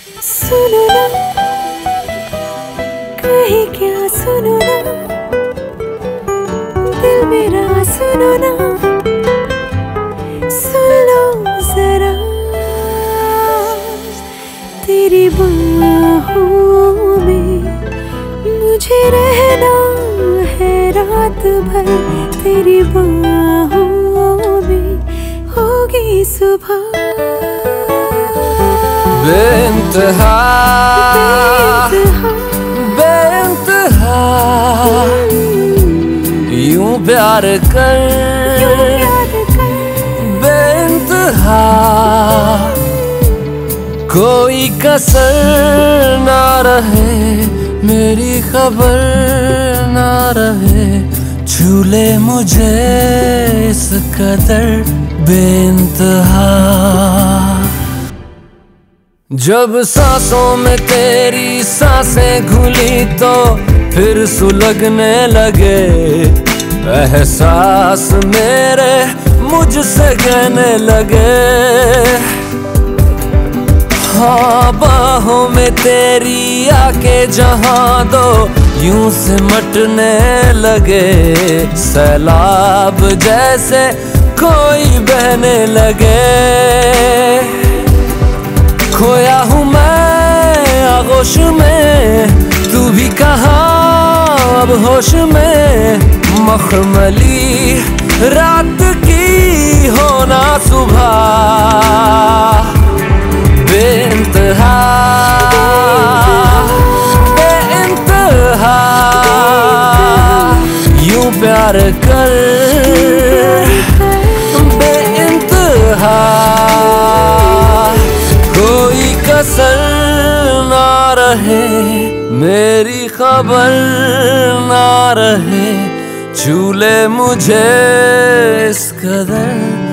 सुनो ना, कहीं क्या सुनो ना, दिल मेरा सुनो ना, सुन लो जरा, तेरी बाहों में मुझे रहना है रात भर, तेरी बाहों में होगी सुबह। बेइंतहा बेइंतहा यूं प्यार कर बेइंतहा, कोई कसर ना रहे, मेरी खबर ना रहे, झूले मुझे इस कदर बेइंतहा। जब सांसों में तेरी सांसें घुली तो फिर सुलगने लगे एहसास मेरे मुझसे कहने लगे। हाँ, बाहों में तेरी आके जहाँ दो यूं सिमटने लगे, सैलाब जैसे कोई बहने लगे। खोया हूँ मैं आगोश में, तू भी कहाँ अब होश में, मखमली रात की होना सुबह। बेइंतहा बेइंतहा यूं प्यार कर बेइंतहा, कोई कसर ना रहे, मेरी खबर ना रहे, झूले मुझे इस कदर